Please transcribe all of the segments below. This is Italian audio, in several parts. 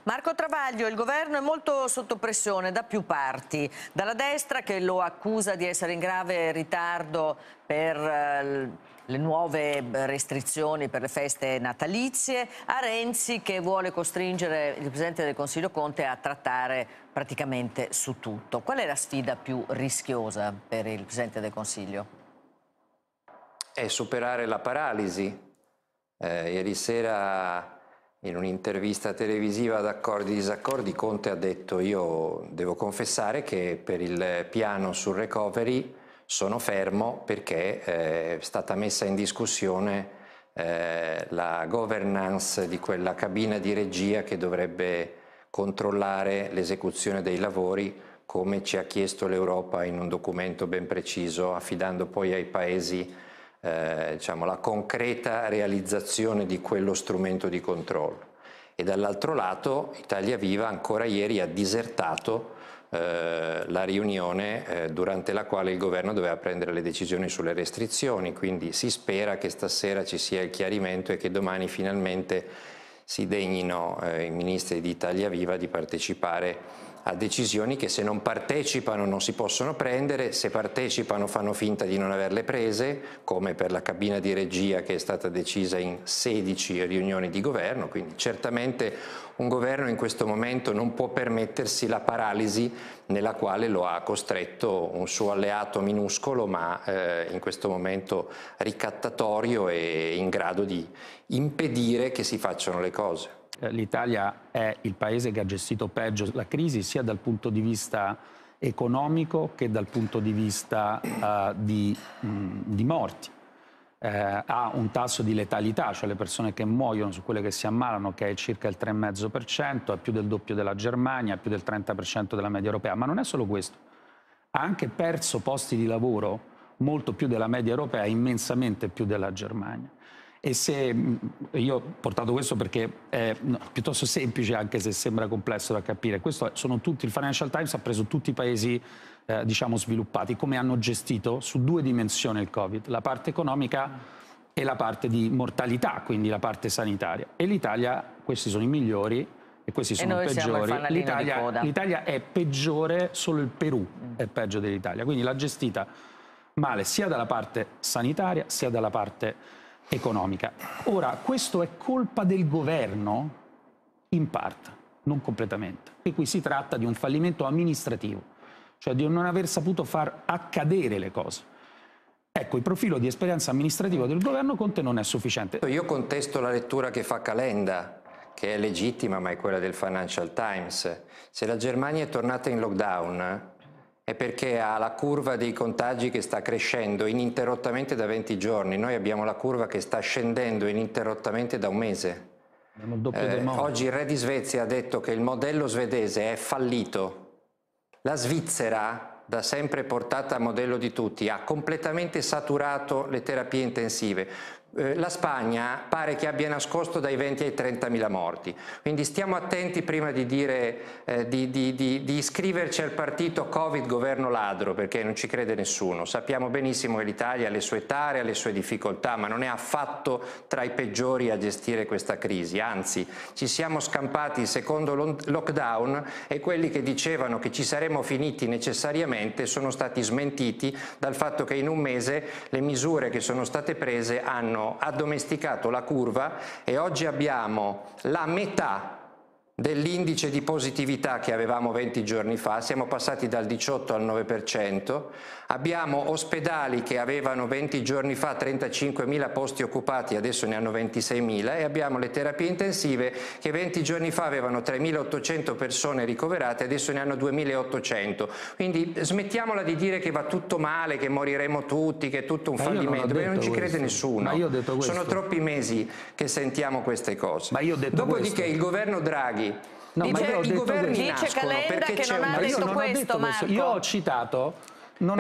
Marco Travaglio, il governo è molto sotto pressione da più parti, dalla destra che lo accusa di essere in grave ritardo per le nuove restrizioni per le feste natalizie, a Renzi che vuole costringere il Presidente del Consiglio Conte a trattare praticamente su tutto. Qual è la sfida più rischiosa per il Presidente del Consiglio? È superare la paralisi. Ieri sera in un'intervista televisiva ad Accordi e Disaccordi Conte ha detto: io devo confessare che per il piano sul recovery sono fermo perché è stata messa in discussione la governance di quella cabina di regia che dovrebbe controllare l'esecuzione dei lavori, come ci ha chiesto l'Europa in un documento ben preciso, affidando poi ai paesi diciamo, la concreta realizzazione di quello strumento di controllo. E dall'altro lato Italia Viva ancora ieri ha disertato la riunione durante la quale il governo doveva prendere le decisioni sulle restrizioni, quindi si spera che stasera ci sia il chiarimento e che domani finalmente si degnino i ministri di Italia Viva di partecipare a decisioni che, se non partecipano, non si possono prendere, se partecipano fanno finta di non averle prese, come per la cabina di regia che è stata decisa in 16 riunioni di governo. Quindi certamente un governo in questo momento non può permettersi la paralisi nella quale lo ha costretto un suo alleato minuscolo, ma in questo momento ricattatorio e in grado di impedire che si facciano le cose. L'Italia è il paese che ha gestito peggio la crisi, sia dal punto di vista economico che dal punto di vista di morti. Ha un tasso di letalità, cioè le persone che muoiono su quelle che si ammalano, che è circa il 3,5%, è più del doppio della Germania, più del 30% della media europea. Ma non è solo questo, ha anche perso posti di lavoro molto più della media europea, immensamente più della Germania. E se io ho portato questo perché è piuttosto semplice, anche se sembra complesso da capire. Questo sono tutti, il Financial Times ha preso tutti i paesi diciamo sviluppati, come hanno gestito su due dimensioni il Covid, la parte economica e la parte di mortalità, quindi la parte sanitaria. E l'Italia, questi sono i migliori e questi sono i peggiori. L'Italia è peggiore, solo il Perù è peggio dell'Italia, quindi l'ha gestita male sia dalla parte sanitaria sia dalla parte economica. Ora, questo è colpa del governo? In parte, non completamente. E qui si tratta di un fallimento amministrativo, cioè di non aver saputo far accadere le cose. Ecco, il profilo di esperienza amministrativa del governo Conte non è sufficiente. Io contesto la lettura che fa Calenda, che è legittima, ma è quella del Financial Times. Se la Germania è tornata in lockdown è perché ha la curva dei contagi che sta crescendo ininterrottamente da 20 giorni. Noi abbiamo la curva che sta scendendo ininterrottamente da un mese. Oggi il re di Svezia ha detto che il modello svedese è fallito. La Svizzera, da sempre portata a modello di tutti, ha completamente saturato le terapie intensive. La Spagna pare che abbia nascosto dai 20 ai 30.000 morti, quindi stiamo attenti prima di dire di iscriverci al partito Covid governo ladro, perché non ci crede nessuno. Sappiamo benissimo che l'Italia ha le sue tare, ha le sue difficoltà, ma non è affatto tra i peggiori a gestire questa crisi, anzi ci siamo scampati il secondo lockdown e quelli che dicevano che ci saremmo finiti necessariamente sono stati smentiti dal fatto che in un mese le misure che sono state prese hanno addomesticato la curva e oggi abbiamo la metà dell'indice di positività che avevamo 20 giorni fa, siamo passati dal 18 al 9%, abbiamo ospedali che avevano 20 giorni fa 35.000 posti occupati, adesso ne hanno 26.000 e abbiamo le terapie intensive che 20 giorni fa avevano 3.800 persone ricoverate, adesso ne hanno 2.800. Quindi smettiamola di dire che va tutto male, che moriremo tutti, che è tutto un fallimento, perché non ci crede nessuno. Sono troppi mesi che sentiamo queste cose. Dopodiché il governo Draghi i governi nascono perché c'è un... Io ho citato... io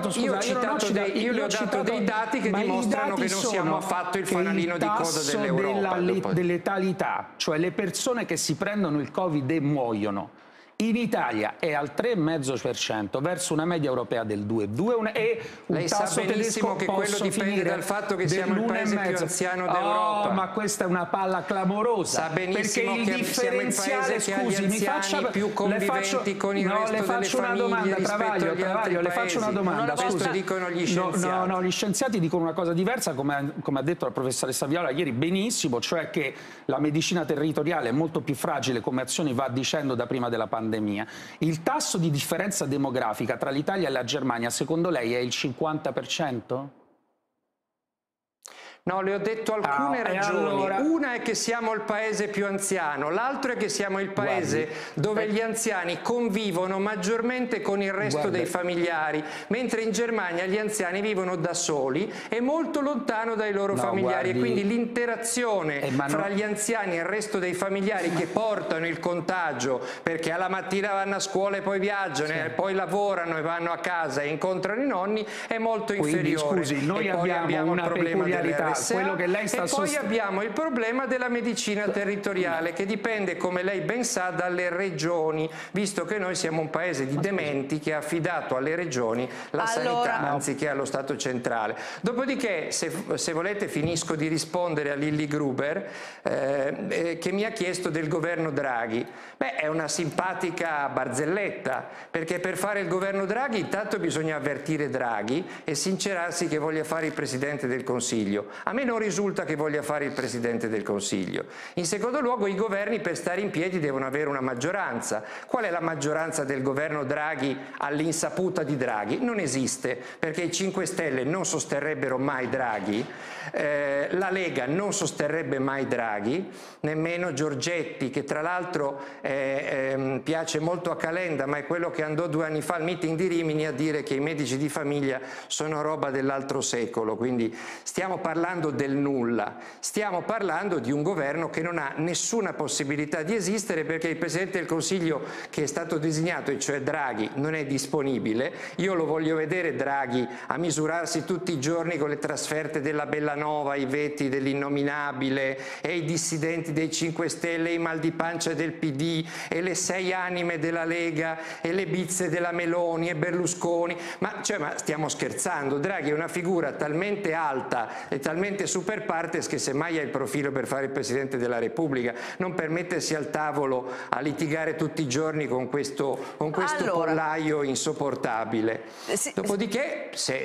le ho dato dei dati che dimostrano che non siamo affatto il fanalino di coda dell'Europa. Della letalità, cioè le persone che si prendono il Covid e muoiono, In Italia è al 3,5% verso una media europea del 2,2 e un Lei sa tasso benissimo tedesco, che quello dipende dal fatto che siamo il paese più anziano d'Europa. Oh, ma questa è una palla clamorosa. Sa benissimo perché che siamo il paese che ha gli anziani più conviventi con il resto delle famiglie rispetto agli altri le faccio una domanda. Questo dicono gli scienziati. No, gli scienziati dicono una cosa diversa, come ha detto la professoressa Viola ieri benissimo, cioè che la medicina territoriale è molto più fragile come azioni va dicendo da prima della pandemia. Il tasso di differenza demografica tra l'Italia e la Germania, secondo lei, è il 50%? No, le ho detto alcune ragioni. Allora... Una è che siamo il paese più anziano, l'altro è che siamo il paese dove gli anziani convivono maggiormente con il resto dei familiari, mentre in Germania gli anziani vivono da soli e molto lontano dai loro familiari. E quindi l'interazione fra gli anziani e il resto dei familiari che portano il contagio, perché alla mattina vanno a scuola e poi viaggiano, e poi lavorano e vanno a casa e incontrano i nonni, è molto inferiore. Scusi, noi abbiamo una peculiarità. Quello che lei sta e poi abbiamo il problema della medicina territoriale che dipende, come lei ben sa, dalle regioni, visto che noi siamo un paese di dementi che ha affidato alle regioni la sanità anziché allo Stato centrale. Dopodiché, se volete, finisco di rispondere a Lilli Gruber che mi ha chiesto del governo Draghi. Beh, è una simpatica barzelletta, perché per fare il governo Draghi intanto bisogna avvertire Draghi e sincerarsi che voglia fare il Presidente del Consiglio. A me non risulta che voglia fare il Presidente del Consiglio. In secondo luogo, i governi per stare in piedi devono avere una maggioranza. Qual è la maggioranza del governo Draghi all'insaputa di Draghi? Non esiste, perché i 5 Stelle non sosterrebbero mai Draghi, la Lega non sosterrebbe mai Draghi, nemmeno Giorgetti, che tra l'altro piace molto a Calenda, ma è quello che andò 2 anni fa al meeting di Rimini a dire che i medici di famiglia sono roba dell'altro secolo. Quindi stiamo parlando del nulla, stiamo parlando di un governo che non ha nessuna possibilità di esistere perché il Presidente del Consiglio che è stato designato, e cioè Draghi, non è disponibile. Io lo voglio vedere Draghi a misurarsi tutti i giorni con le trasferte della Bellanova, i veti dell'innominabile e i dissidenti dei 5 Stelle, i mal di pancia del PD e le 6 anime della Lega e le bizze della Meloni e Berlusconi. Ma stiamo scherzando? Draghi è una figura talmente alta e talmente super partes che semmai ha il profilo per fare il Presidente della Repubblica, non per mettersi al tavolo a litigare tutti i giorni con questo pollaio insopportabile. Dopodiché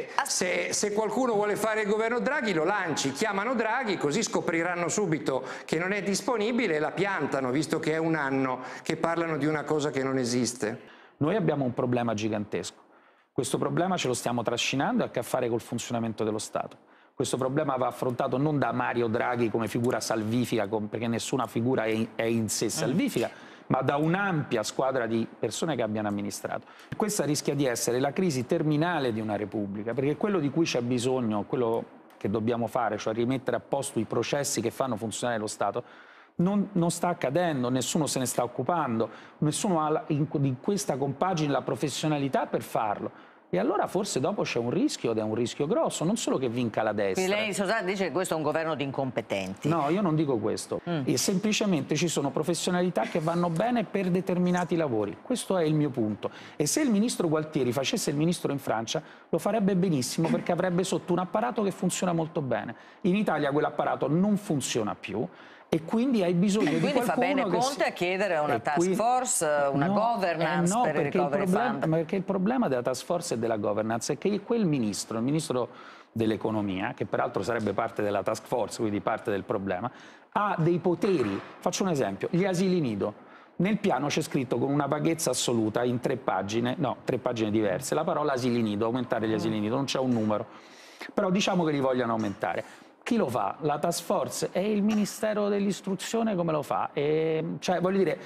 se qualcuno vuole fare il governo Draghi lo lanci, chiamano Draghi, così scopriranno subito che non è disponibile e la piantano, visto che è 1 anno che parlano di una cosa che non esiste. Noi abbiamo un problema gigantesco. Questo problema ce lo stiamo trascinando e ha a che fare col funzionamento dello Stato. Questo problema va affrontato non da Mario Draghi come figura salvifica, perché nessuna figura è in sé salvifica, ma da un'ampia squadra di persone che abbiano amministrato. Questa rischia di essere la crisi terminale di una Repubblica, perché quello di cui c'è bisogno, quello che dobbiamo fare, cioè rimettere a posto i processi che fanno funzionare lo Stato, non sta accadendo, nessuno se ne sta occupando, nessuno ha in questa compagine la professionalità per farlo. E allora forse dopo c'è un rischio, ed è un rischio grosso, non solo che vinca la destra. Quindi lei, Sosà, dice che questo è un governo di incompetenti. No, io non dico questo. E semplicemente ci sono professionalità che vanno bene per determinati lavori. Questo è il mio punto. E se il ministro Gualtieri facesse il ministro in Francia, lo farebbe benissimo perché avrebbe sotto un apparato che funziona molto bene. In Italia quell'apparato non funziona più. E quindi hai bisogno di qualcuno fa bene Conte a chiedere una task force, una governance per il recovery fund. Perché il problema della task force e della governance è che quel ministro, il ministro dell'economia, che peraltro sarebbe parte della task force, quindi parte del problema, ha dei poteri. Faccio un esempio, gli asili nido. Nel piano c'è scritto con una vaghezza assoluta in 3 pagine diverse, la parola asili nido, aumentare gli asili nido, non c'è un numero. Però diciamo che li vogliono aumentare. Chi lo fa? La task force e il Ministero dell'Istruzione come lo fa? Cioè, voglio dire,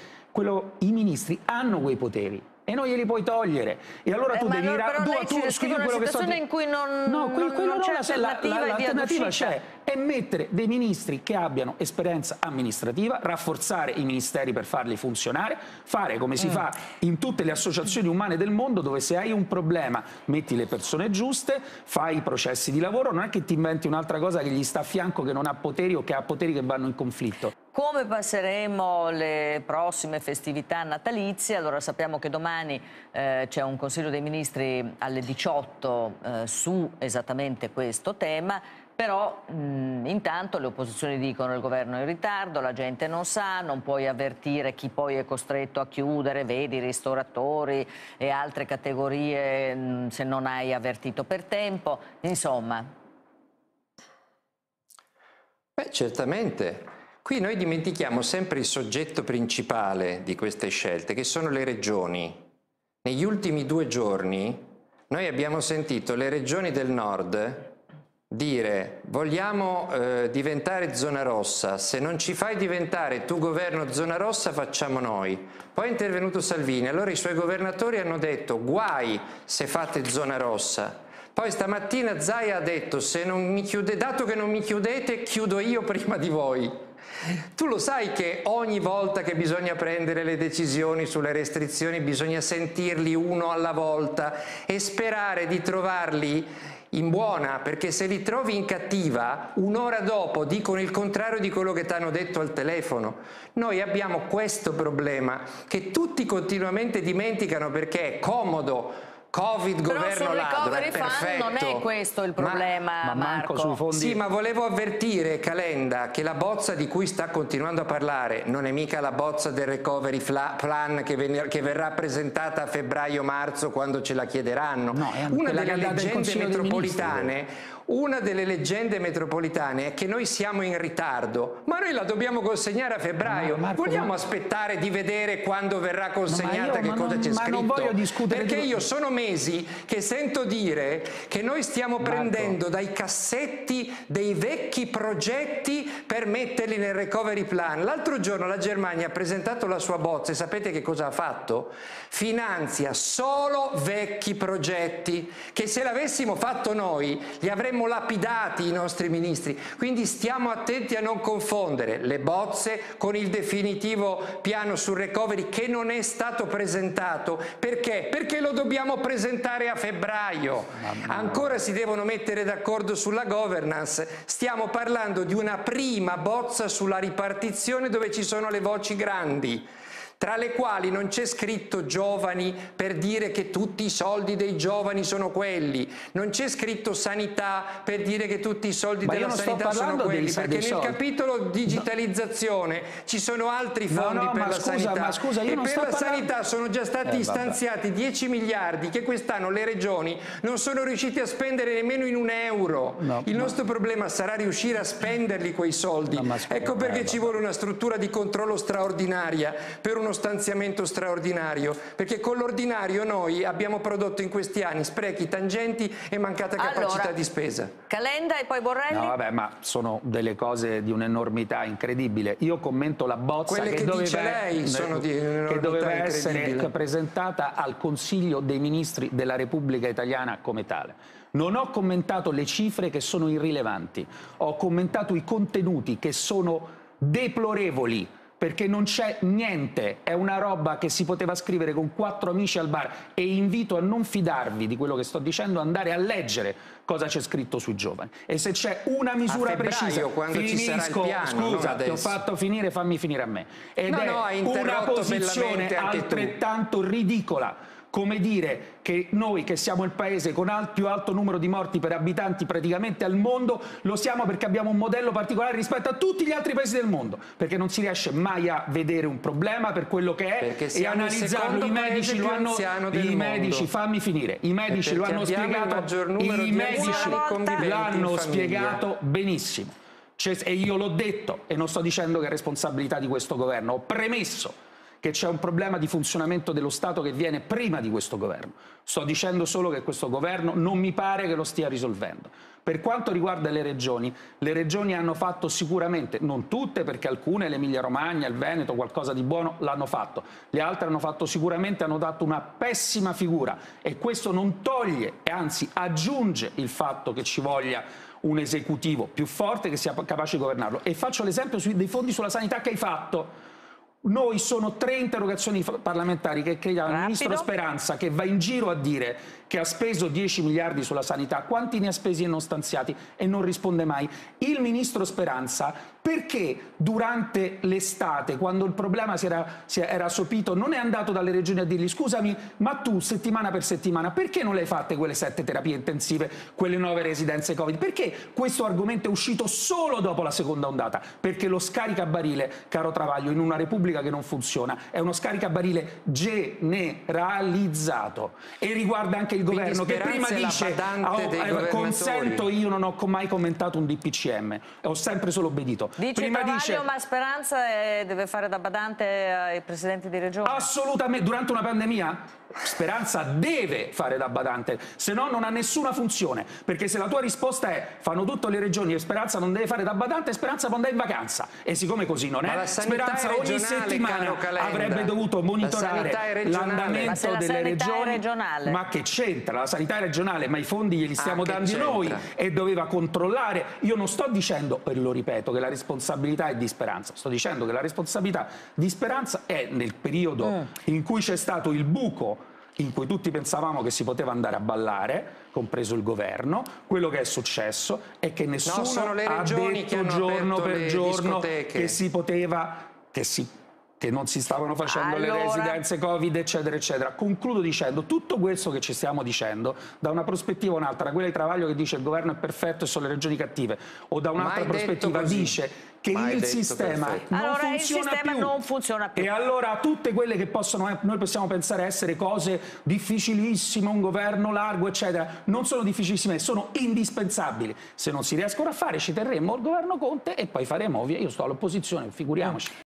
i ministri hanno quei poteri e non glieli puoi togliere. E allora tu devi scrivi una situazione in cui non c'è alternativa. L'alternativa c'è, è mettere dei ministri che abbiano esperienza amministrativa, rafforzare i ministeri per farli funzionare, fare come si fa in tutte le associazioni umane del mondo, dove se hai un problema metti le persone giuste, fai i processi di lavoro, non è che ti inventi un'altra cosa che gli sta a fianco che non ha poteri o che ha poteri che vanno in conflitto. Come passeremo le prossime festività natalizie? Allora sappiamo che domani c'è un Consiglio dei Ministri alle 18 su esattamente questo tema, però intanto le opposizioni dicono il governo è in ritardo, la gente non sa, non puoi avvertire chi poi è costretto a chiudere, vedi i ristoratori e altre categorie se non hai avvertito per tempo, insomma. Beh, certamente. Qui noi dimentichiamo sempre il soggetto principale di queste scelte, che sono le regioni. Negli ultimi 2 giorni noi abbiamo sentito le regioni del nord dire vogliamo diventare zona rossa, se non ci fai diventare tu governo zona rossa facciamo noi. Poi è intervenuto Salvini, allora i suoi governatori hanno detto guai se fate zona rossa. Poi stamattina Zaia ha detto se non mi dato che non mi chiudete chiudo io prima di voi. Tu lo sai che ogni volta che bisogna prendere le decisioni sulle restrizioni bisogna sentirli uno alla volta e sperare di trovarli in buona, perché se li trovi in cattiva, un'ora dopo dicono il contrario di quello che ti hanno detto al telefono. Noi abbiamo questo problema che tutti continuamente dimenticano perché è comodo. Covid, governo ladro, è perfetto. Non è questo il problema, ma manco Marco. sui fondi. Sì, ma volevo avvertire Calenda che la bozza di cui sta continuando a parlare non è mica la bozza del recovery plan che verrà presentata a febbraio-marzo quando ce la chiederanno. No, è una delle leggende metropolitane è che noi siamo in ritardo, ma noi la dobbiamo consegnare a febbraio. Marco, vogliamo aspettare di vedere quando verrà consegnata che cosa c'è scritto? Non voglio discutere perché io sono mesi che sento dire che noi stiamo prendendo dai cassetti dei vecchi progetti per metterli nel recovery plan. L'altro giorno la Germania ha presentato la sua bozza e sapete che cosa ha fatto? Finanzia solo vecchi progetti che se l'avessimo fatto noi li avremmo lapidati i nostri ministri. Quindi stiamo attenti a non confondere le bozze con il definitivo piano sul recovery che non è stato presentato. Perché? Perché lo dobbiamo presentare a febbraio. Ancora si devono mettere d'accordo sulla governance. Stiamo parlando di una prima bozza sulla ripartizione dove ci sono le voci grandi, tra le quali non c'è scritto giovani per dire che tutti i soldi dei giovani sono quelli, non c'è scritto sanità per dire che tutti i soldi della sanità sono quelli, perché nel capitolo digitalizzazione ci sono altri fondi per la sanità e per la sanità sono già stati stanziati 10 miliardi che quest'anno le regioni non sono riuscite a spendere nemmeno in €1. Il nostro problema sarà riuscire a spenderli quei soldi. Ecco perché ci vuole una struttura di controllo straordinaria per uno stanziamento straordinario, perché con l'ordinario noi abbiamo prodotto in questi anni sprechi, tangenti e mancata capacità di spesa. Calenda e poi Borrelli? No, vabbè, ma sono delle cose di un'enormità incredibile. Io commento la bozza Quelle che dice lei sono di un'enormità che doveva essere incredibile. presentata al Consiglio dei Ministri della Repubblica Italiana come tale. Non ho commentato le cifre che sono irrilevanti, ho commentato i contenuti che sono deplorevoli, perché non c'è niente, è una roba che si poteva scrivere con 4 amici al bar, e invito a non fidarvi di quello che sto dicendo, andare a leggere cosa c'è scritto sui giovani. E se c'è una misura precisa, quando ci sarà il piano, scusa, ti ho fatto finire, fammi finire a me. Ed è una posizione altrettanto ridicola come dire che noi, che siamo il paese con il più alto numero di morti per abitanti praticamente al mondo, lo siamo perché abbiamo un modello particolare rispetto a tutti gli altri paesi del mondo, perché non si riesce mai a vedere un problema per quello che è e analizzarlo. I medici lo hanno, fammi finire, i medici lo hanno spiegato benissimo. E io l'ho detto, e non sto dicendo che è responsabilità di questo governo, ho premesso che c'è un problema di funzionamento dello Stato che viene prima di questo governo. Sto dicendo solo che questo governo non mi pare che lo stia risolvendo. Per quanto riguarda le regioni hanno fatto sicuramente, non tutte, perché alcune, l'Emilia Romagna, il Veneto, qualcosa di buono l'hanno fatto, le altre hanno fatto sicuramente, hanno dato una pessima figura, e questo non toglie e anzi aggiunge il fatto che ci voglia un esecutivo più forte che sia capace di governarlo. E faccio l'esempio dei fondi sulla sanità che hai fatto. Noi sono 3 interrogazioni parlamentari che chiediamo al Ministro Speranza, che va in giro a dire che ha speso 10 miliardi sulla sanità, quanti ne ha spesi e non stanziati, e non risponde mai. Il Ministro Speranza, perché durante l'estate, quando il problema era sopito, non è andato dalle regioni a dirgli: scusami, ma tu settimana per settimana perché non le hai fatte quelle 7 terapie intensive, quelle 9 residenze Covid? Perché questo argomento è uscito solo dopo la seconda ondata? Perché lo scaricabarile, caro Travaglio, in una Repubblica che non funziona, è uno scaricabarile generalizzato e riguarda anche il governo, che prima dice consento, io non ho mai commentato un DPCM, ho sempre solo obbedito. Dice prima Travaglio, ma Speranza deve fare da badante ai presidenti di regione? Assolutamente, durante una pandemia Speranza deve fare da badante, se no non ha nessuna funzione, perché se la tua risposta è fanno tutte le regioni e Speranza non deve fare da badante, Speranza può andare in vacanza, e siccome così non è, Speranza ogni settimana avrebbe dovuto monitorare l'andamento delle regioni. Regionale. Ma che c'entra? La sanità è regionale, ma i fondi glieli stiamo dando noi, e doveva controllare. Io non sto dicendo, e lo ripeto, che la responsabilità è di Speranza, sto dicendo che la responsabilità di Speranza è nel periodo in cui c'è stato il buco, in cui tutti pensavamo che si poteva andare a ballare, compreso il governo. Quello che è successo è che nessuno ha detto giorno per giorno che si poteva, che non si stavano facendo le residenze Covid, eccetera, eccetera. Concludo dicendo tutto questo che ci stiamo dicendo da una prospettiva o un'altra, quella di Travaglio che dice il governo è perfetto e sono le regioni cattive, o da un'altra prospettiva dice che il sistema non funziona più. E allora tutte quelle che noi possiamo pensare essere cose difficilissime, un governo largo, eccetera, non sono difficilissime, sono indispensabili. Se non si riescono a fare, ci terremo il governo Conte e poi faremo, io sto all'opposizione, figuriamoci.